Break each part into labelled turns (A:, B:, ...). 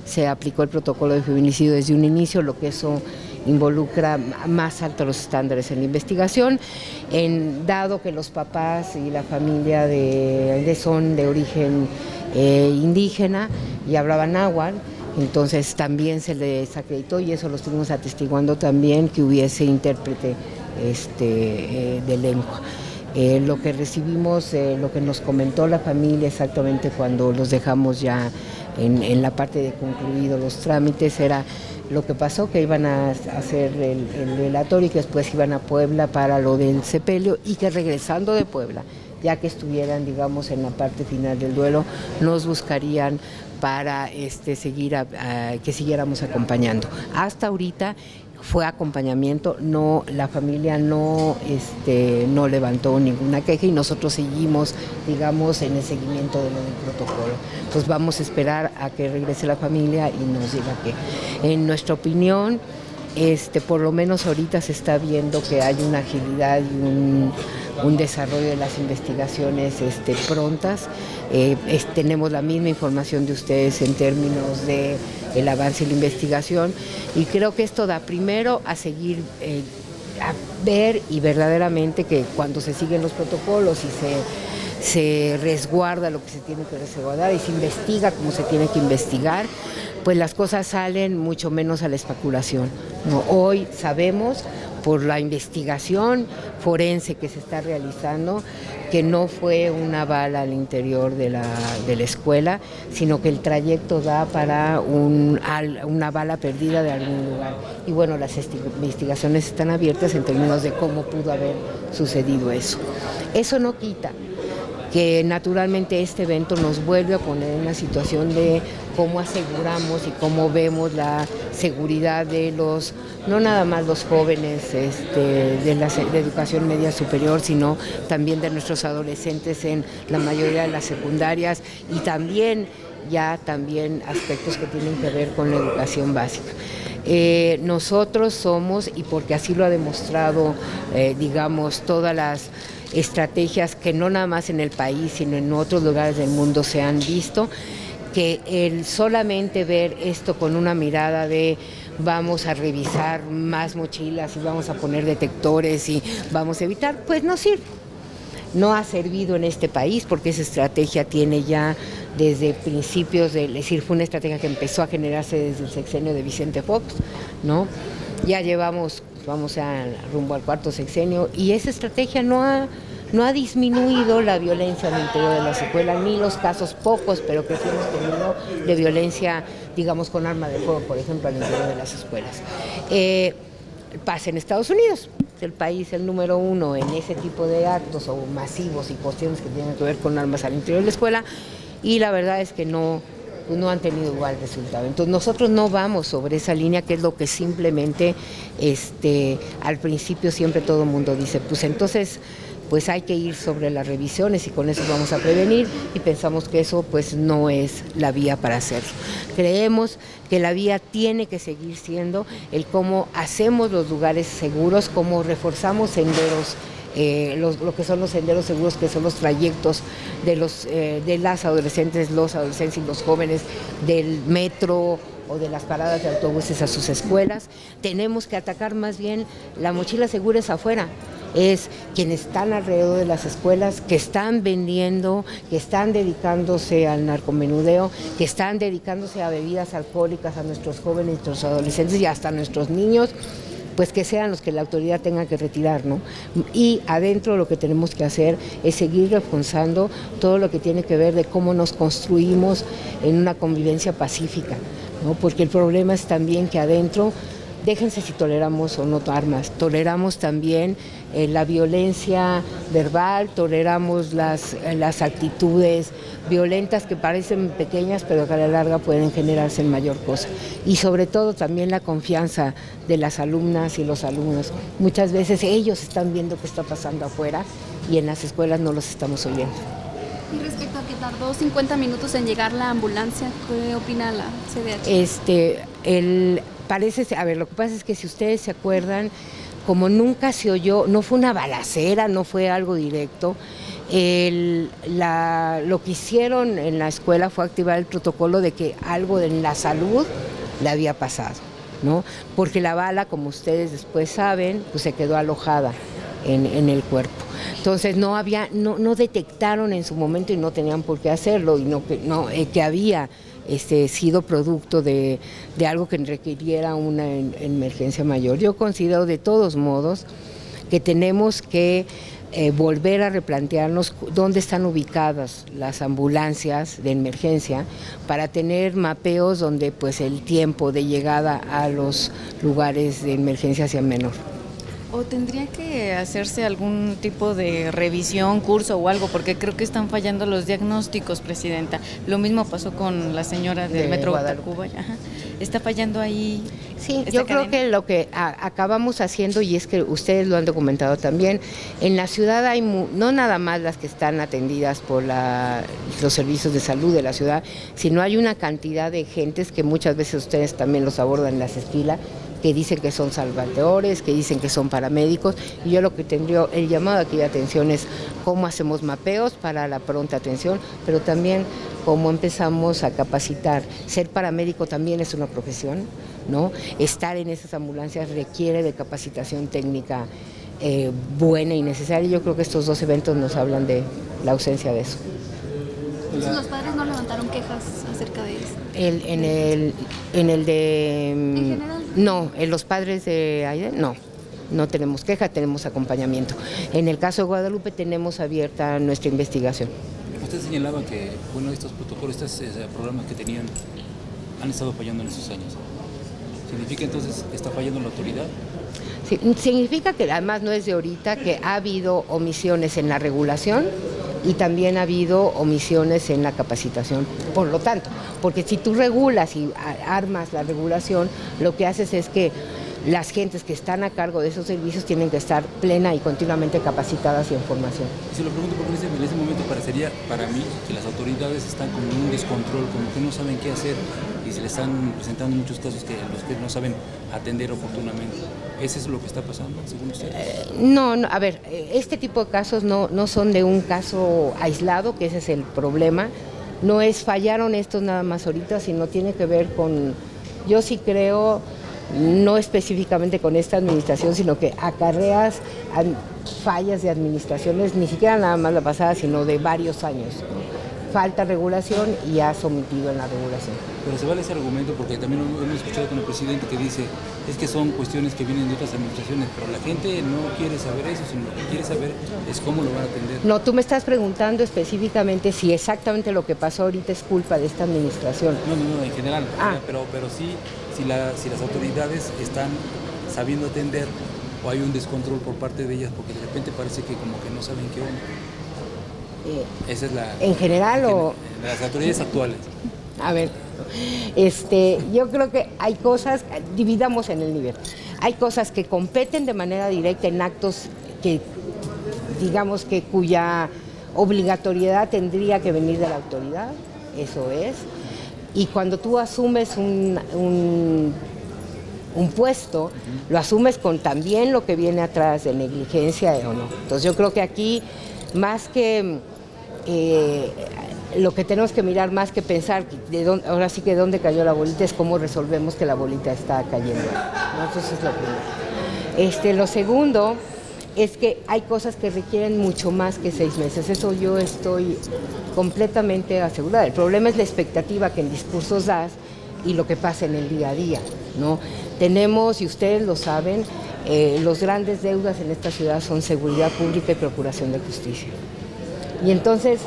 A: se aplicó el protocolo de feminicidio desde un inicio, lo que eso involucra más altos los estándares en la investigación, dado que los papás y la familia son de origen indígena y hablaban náhuatl, entonces también se les acreditó, y eso lo estuvimos atestiguando también, que hubiese intérprete de lengua. Lo que recibimos, lo que nos comentó la familia exactamente cuando los dejamos ya en la parte de concluidos los trámites, era lo que pasó, que iban a hacer el velatorio y que después iban a Puebla para lo del sepelio, y que regresando de Puebla, ya que estuvieran, digamos, en la parte final del duelo, nos buscarían para que siguiéramos acompañando. Hasta ahorita fue acompañamiento, la familia no levantó ninguna queja, y nosotros seguimos, digamos, en el seguimiento de lo del protocolo. Pues vamos a esperar a que regrese la familia y nos diga que, en nuestra opinión, por lo menos ahorita se está viendo que hay una agilidad y un desarrollo de las investigaciones prontas. Tenemos la misma información de ustedes en términos de el avance y la investigación, y creo que esto da primero a seguir a ver, y verdaderamente que cuando se siguen los protocolos y se resguarda lo que se tiene que resguardar y se investiga como se tiene que investigar, pues las cosas salen mucho menos a la especulación, ¿no? Hoy sabemos, por la investigación forense que se está realizando, que no fue una bala al interior de la escuela, sino que el trayecto da para una bala perdida de algún lugar. Y bueno, las investigaciones están abiertas en términos de cómo pudo haber sucedido eso. Eso no quita que naturalmente este evento nos vuelve a poner en una situación de cómo aseguramos y cómo vemos la seguridad de no nada más los jóvenes de educación media superior, sino también de nuestros adolescentes en la mayoría de las secundarias, y también aspectos que tienen que ver con la educación básica. Nosotros somos, y porque así lo ha demostrado, digamos, todas las estrategias que no nada más en el país, sino en otros lugares del mundo se han visto, que el solamente ver esto con una mirada de vamos a revisar más mochilas y vamos a poner detectores y vamos a evitar, pues no sirve. No ha servido en este país, porque esa estrategia tiene ya desde principios, es decir, fue una estrategia que empezó a generarse desde el sexenio de Vicente Fox, ¿no? Ya vamos rumbo al cuarto sexenio, y esa estrategia no ha disminuido la violencia en el interior de las escuelas, ni los casos pocos, pero que sí hemos tenido, de violencia, digamos, con arma de fuego, por ejemplo, al interior de las escuelas. Pasa en Estados Unidos, el país el número 1 en ese tipo de actos o masivos y cuestiones que tienen que ver con armas al interior de la escuela, y la verdad es que no han tenido igual resultado. Entonces nosotros no vamos sobre esa línea, que es lo que simplemente al principio siempre todo el mundo dice, pues entonces pues hay que ir sobre las revisiones y con eso vamos a prevenir, y pensamos que eso pues no es la vía para hacerlo. Creemos que la vía tiene que seguir siendo el cómo hacemos los lugares seguros, cómo reforzamos senderos, lo que son los senderos seguros, que son los trayectos de las adolescentes, los adolescentes y los jóvenes del metro o de las paradas de autobuses a sus escuelas. Tenemos que atacar más bien la mochila segura es afuera. Es quienes están alrededor de las escuelas, que están vendiendo, que están dedicándose al narcomenudeo, que están dedicándose a bebidas alcohólicas a nuestros jóvenes, nuestros adolescentes y hasta nuestros niños, pues que sean los que la autoridad tenga que retirar, ¿no? Y adentro lo que tenemos que hacer es seguir reforzando todo lo que tiene que ver de cómo nos construimos en una convivencia pacífica, ¿no? Porque el problema es también que adentro, déjense si toleramos o no armas, toleramos también la violencia verbal, toleramos las actitudes violentas que parecen pequeñas pero que a la larga pueden generarse en mayor cosa. Y sobre todo también la confianza de las alumnas y los alumnos. Muchas veces ellos están viendo qué está pasando afuera y en las escuelas no los estamos oyendo.
B: Y respecto a que tardó 50 minutos en llegar la ambulancia, ¿qué opina la CDH?
A: Lo que pasa es que si ustedes se acuerdan, como nunca se oyó, no fue una balacera, no fue algo directo, Lo que hicieron en la escuela fue activar el protocolo de que algo en la salud le había pasado, ¿no? Porque la bala, como ustedes después saben, pues se quedó alojada en el cuerpo. Entonces no detectaron en su momento y no tenían por qué hacerlo, y que había sido producto de algo que requiriera una emergencia mayor. Yo considero de todos modos que tenemos que volver a replantearnos dónde están ubicadas las ambulancias de emergencia para tener mapeos donde pues el tiempo de llegada a los lugares de emergencia sea menor.
C: ¿O tendría que hacerse algún tipo de revisión, curso o algo? Porque creo que están fallando los diagnósticos, Presidenta. Lo mismo pasó con la señora del Metro Tacuba. ¿Está fallando ahí?
A: Sí, yo creo que lo que acabamos haciendo, y es que ustedes lo han documentado también, en la ciudad hay no nada más las que están atendidas por los servicios de salud de la ciudad, sino hay una cantidad de gentes que muchas veces ustedes también los abordan en las esquilas, que dicen que son salvadores, que dicen que son paramédicos, y yo lo que tendría el llamado aquí de atención es cómo hacemos mapeos para la pronta atención, pero también cómo empezamos a capacitar. Ser paramédico también es una profesión, ¿no? Estar en esas ambulancias requiere de capacitación técnica buena y necesaria. Yo creo que estos dos eventos nos hablan de la ausencia de eso.
B: Entonces los padres no levantaron quejas acerca de eso.
A: ¿En general? No, en los padres de Aide, no tenemos queja, tenemos acompañamiento. En el caso de Guadalupe tenemos abierta nuestra investigación.
D: Usted señalaba que estos protocolos, estos programas que tenían, han estado fallando en esos años. ¿Significa entonces que está fallando la autoridad?
A: Sí, significa que además no es de ahorita, que ha habido omisiones en la regulación y también ha habido omisiones en la capacitación. Por lo tanto, porque si tú regulas y armas la regulación, lo que haces es que las gentes que están a cargo de esos servicios tienen que estar plena y continuamente capacitadas y en formación.
D: Se lo pregunto porque en ese momento parecería para mí que las autoridades están como en un descontrol, como que no saben qué hacer y se le están presentando muchos casos que los que no saben atender oportunamente. ¿Eso es lo que está pasando, según ustedes?
A: No, a ver, este tipo de casos no son de un caso aislado, que ese es el problema. No es fallaron estos nada más ahorita, sino tiene que ver con, yo sí creo, no específicamente con esta administración, sino que acarreas fallas de administraciones, ni siquiera nada más la pasada, sino de varios años. Falta regulación y has omitido en la regulación.
D: Pero se vale ese argumento porque también hemos escuchado con el presidente que dice es que son cuestiones que vienen de otras administraciones, pero la gente no quiere saber eso, sino lo que quiere saber es cómo lo van a atender.
A: No, tú me estás preguntando específicamente si exactamente lo que pasó ahorita es culpa de esta administración.
D: No, en general, pero sí, si las autoridades están sabiendo atender o hay un descontrol por parte de ellas, porque de repente parece que como que no saben qué onda. Esa es la...
A: ¿En general o...?
D: Las autoridades actuales.
A: A ver, yo creo que hay cosas, dividamos en el nivel. Hay cosas que competen de manera directa en actos que, digamos que cuya obligatoriedad tendría que venir de la autoridad, eso es. Y cuando tú asumes un puesto, lo asumes con también lo que viene atrás de negligencia o no. Entonces yo creo que aquí, más que lo que tenemos que mirar, más que pensar ahora sí que de dónde cayó la bolita, es cómo resolvemos que la bolita está cayendo, ¿no? Eso es lo primero. Lo segundo es que hay cosas que requieren mucho más que 6 meses. Eso yo estoy completamente asegurada. El problema es la expectativa que en discursos das y lo que pasa en el día a día, ¿no? Tenemos, y ustedes lo saben, los grandes deudas en esta ciudad son seguridad pública y procuración de justicia. Y entonces,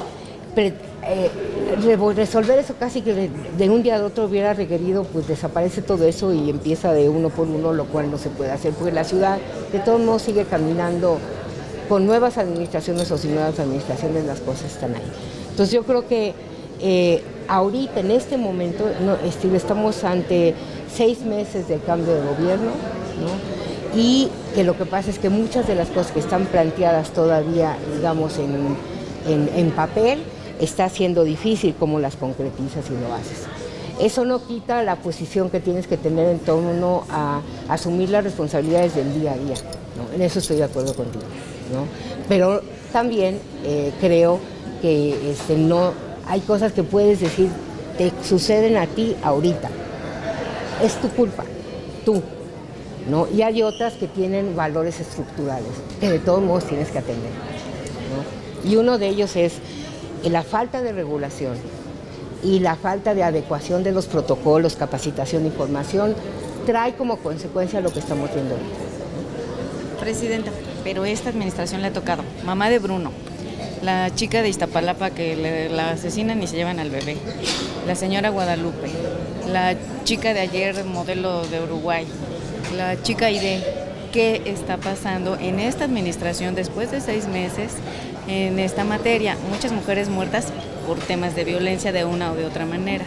A: resolver eso casi que de un día a otro hubiera requerido, pues desaparece todo eso y empieza de uno por uno, lo cual no se puede hacer, porque la ciudad de todos modos sigue caminando con nuevas administraciones o sin nuevas administraciones, las cosas están ahí. Entonces yo creo que ahorita, en este momento, estamos ante 6 meses de cambio de gobierno, ¿no? Y que lo que pasa es que muchas de las cosas que están planteadas todavía, digamos, en papel, está siendo difícil cómo las concretizas y lo haces. Eso no quita la posición que tienes que tener en torno a asumir las responsabilidades del día a día, ¿no? En eso estoy de acuerdo contigo, ¿no? Pero también creo que no hay cosas que puedes decir, te suceden a ti ahorita. Es tu culpa, tú, ¿no? Y hay otras que tienen valores estructurales, que de todos modos tienes que atender, ¿no? Y uno de ellos es la falta de regulación y la falta de adecuación de los protocolos, capacitación e información, trae como consecuencia lo que estamos viendo hoy.
C: Presidenta, pero esta administración le ha tocado mamá de Bruno, la chica de Iztapalapa que la asesinan y se llevan al bebé, la señora Guadalupe, la chica de ayer, modelo de Uruguay, la chica Aide. ¿Qué está pasando en esta administración después de 6 meses en esta materia? Muchas mujeres muertas por temas de violencia de una o de otra manera.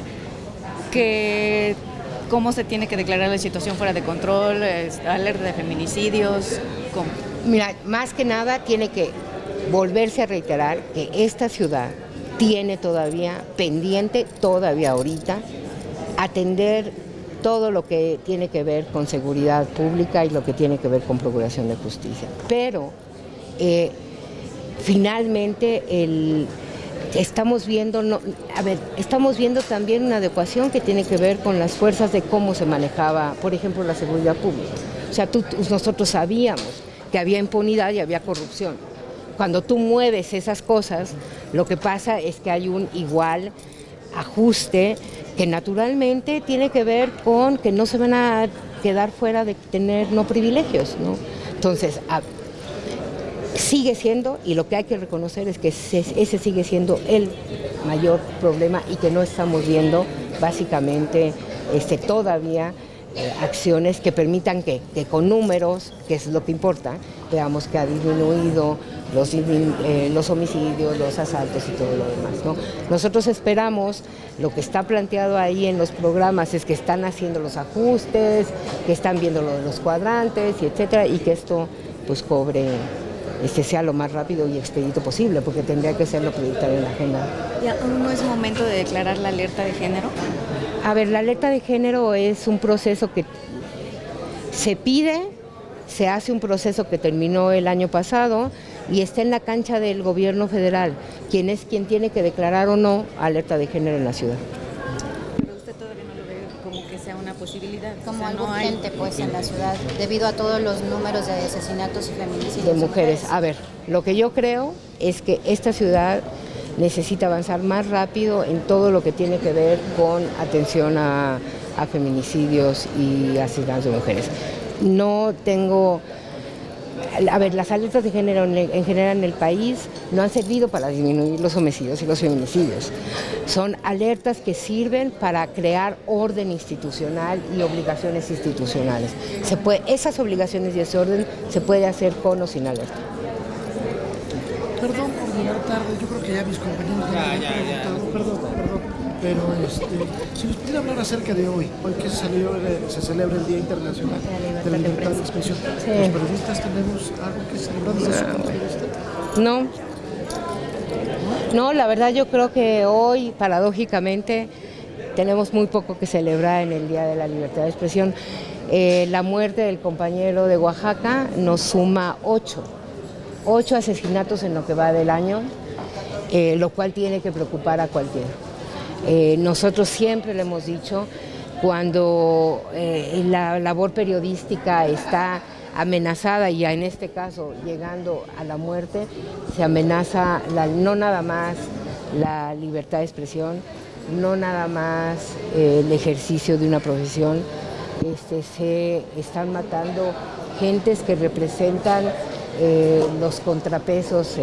C: ¿Cómo se tiene que declarar la situación fuera de control? ¿Alerta de feminicidios? ¿Cómo?
A: Mira, más que nada tiene que volverse a reiterar que esta ciudad tiene todavía pendiente, todavía ahorita, atender todo lo que tiene que ver con seguridad pública y lo que tiene que ver con procuración de justicia. Pero finalmente estamos viendo también una adecuación que tiene que ver con las fuerzas de cómo se manejaba, por ejemplo, la seguridad pública. O sea, nosotros sabíamos que había impunidad y había corrupción. Cuando tú mueves esas cosas, lo que pasa es que hay un igual ajuste que naturalmente tiene que ver con que no se van a quedar fuera de tener no privilegios, ¿no? Entonces, sigue siendo, y lo que hay que reconocer es que ese sigue siendo el mayor problema y que no estamos viendo básicamente todavía acciones que permitan que con números, que es lo que importa, veamos que ha disminuido los homicidios, los asaltos y todo lo demás, ¿no? Nosotros esperamos, lo que está planteado ahí en los programas es que están haciendo los ajustes, que están viendo lo de los cuadrantes, y etcétera, y que esto pues cobre, sea lo más rápido y expedito posible, porque tendría que ser lo prioritario en la agenda.
C: ¿Ya aún no es momento de declarar la alerta de género?
A: A ver, la alerta de género es un proceso que se pide, se hace un proceso que terminó el año pasado y está en la cancha del gobierno federal, quien es quien tiene que declarar o no alerta de género en la ciudad.
C: Pero usted todavía no lo ve como que sea una posibilidad.
E: Como algo urgente, pues, en la ciudad, debido a todos los números de asesinatos y feminicidios
A: de mujeres. A ver, lo que yo creo es que esta ciudad necesita avanzar más rápido en todo lo que tiene que ver con atención a feminicidios y asesinatos de mujeres. No tengo... A ver, las alertas de género en general en el país no han servido para disminuir los homicidios y los feminicidios. Son alertas que sirven para crear orden institucional y obligaciones institucionales. Esas obligaciones y ese orden se puede hacer con o sin alerta.
F: Perdón por llegar tarde, yo creo que ya mis compañeros ya han preguntado, perdón, pero si nos pudiera hablar acerca de hoy que se celebra el Día Internacional de la Libertad de Expresión, sí. ¿Los periodistas tenemos algo que celebrar desde su punto de vista?
A: No, la verdad yo creo que hoy, paradójicamente, tenemos muy poco que celebrar en el Día de la Libertad de Expresión. La muerte del compañero de Oaxaca nos suma 8 asesinatos en lo que va del año, lo cual tiene que preocupar a cualquiera. Nosotros siempre le hemos dicho, cuando la labor periodística está amenazada y en este caso llegando a la muerte, se amenaza no nada más la libertad de expresión, no nada más el ejercicio de una profesión, se están matando gentes que representan los contrapesos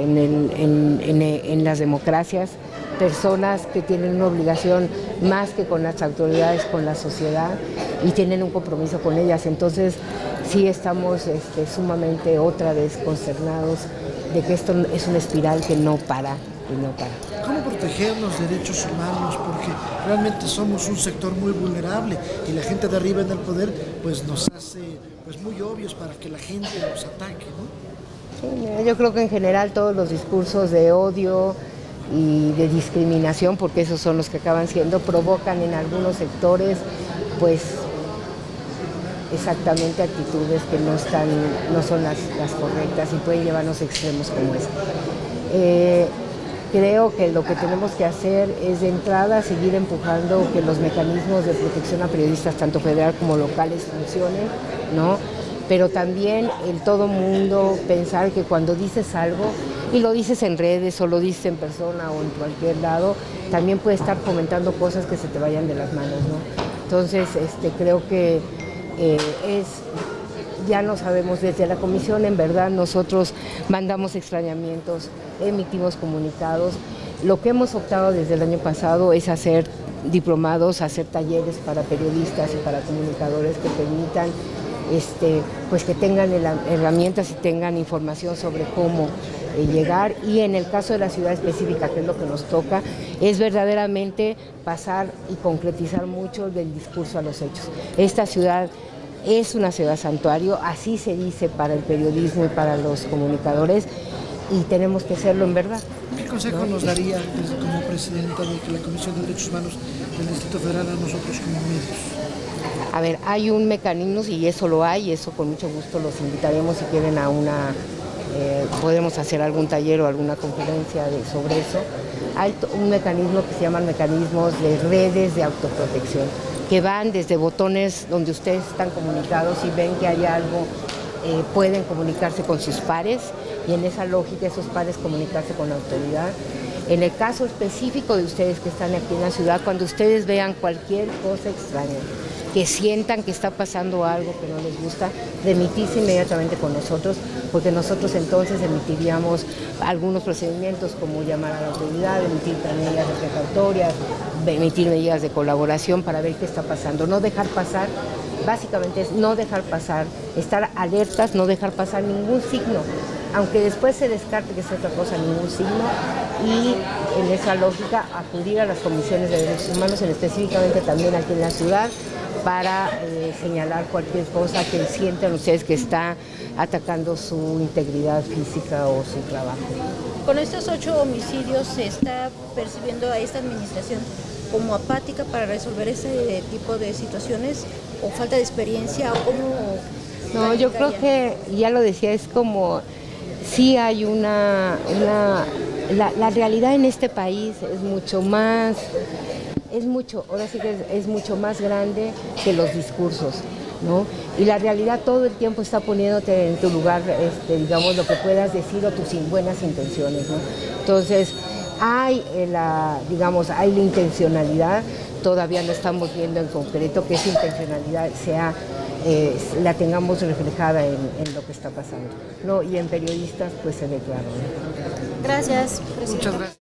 A: en las democracias, personas que tienen una obligación más que con las autoridades, con la sociedad, y tienen un compromiso con ellas. Entonces sí estamos sumamente otra vez consternados de que esto es una espiral que no para y no para.
F: ¿Cómo proteger los derechos humanos? Porque realmente somos un sector muy vulnerable y la gente de arriba en el poder pues nos hace muy obvios para que la gente nos ataque, ¿no?
A: Sí, yo creo que en general todos los discursos de odio y de discriminación, porque esos son los que acaban siendo, provocan en algunos sectores pues exactamente actitudes que no son las correctas y pueden llevarnos a extremos como este. Creo que lo que tenemos que hacer es de entrada seguir empujando que los mecanismos de protección a periodistas, tanto federal como locales, funcionen, ¿no? Pero también el todo mundo pensar que cuando dices algo, y lo dices en redes o lo dices en persona o en cualquier lado, también puede estar fomentando cosas que se te vayan de las manos, ¿no? Entonces, creo que ya no sabemos, desde la comisión en verdad nosotros mandamos extrañamientos, emitimos comunicados. Lo que hemos optado desde el año pasado es hacer diplomados, hacer talleres para periodistas y para comunicadores que permitan pues que tengan herramientas y tengan información sobre cómo llegar, y en el caso de la ciudad específica, que es lo que nos toca, es verdaderamente pasar y concretizar mucho del discurso a los hechos. Esta ciudad es una ciudad santuario, así se dice para el periodismo y para los comunicadores, y tenemos que hacerlo en verdad.
F: ¿Qué consejo nos daría como presidenta de la Comisión de Derechos Humanos del Distrito Federal a nosotros como medios?
A: A ver, hay un mecanismo, y eso lo hay, y eso con mucho gusto los invitaremos si quieren a una, podemos hacer algún taller o alguna conferencia sobre eso. Hay un mecanismo que se llaman mecanismos de redes de autoprotección, que van desde botones donde ustedes están comunicados y ven que hay algo, pueden comunicarse con sus pares, y en esa lógica esos pares comunicarse con la autoridad. En el caso específico de ustedes que están aquí en la ciudad, cuando ustedes vean cualquier cosa extraña, que sientan que está pasando algo que no les gusta, remitirse inmediatamente con nosotros, porque nosotros entonces emitiríamos algunos procedimientos como llamar a la autoridad, emitir medidas precautorias, emitir medidas de colaboración para ver qué está pasando. No dejar pasar, básicamente es no dejar pasar, estar alertas, no dejar pasar ningún signo, aunque después se descarte que es otra cosa, ningún signo, y en esa lógica acudir a las comisiones de derechos humanos, específicamente también aquí en la ciudad, para señalar cualquier cosa que sientan ustedes que está atacando su integridad física o su trabajo.
G: Con estos 8 homicidios, ¿se está percibiendo a esta administración como apática para resolver ese tipo de situaciones, o falta de experiencia, o cómo?
A: No, yo creo que, ya lo decía, es como, sí hay la realidad en este país es mucho más, ahora sí que es mucho más grande que los discursos, ¿no? Y la realidad todo el tiempo está poniéndote en tu lugar, digamos, lo que puedas decir o tus buenas intenciones, ¿no? Entonces, hay la intencionalidad, todavía no estamos viendo en concreto que esa intencionalidad la tengamos reflejada en lo que está pasando, ¿no? Y en periodistas pues se ve claro, ¿no?
G: Gracias, presidenta.
F: Muchas gracias.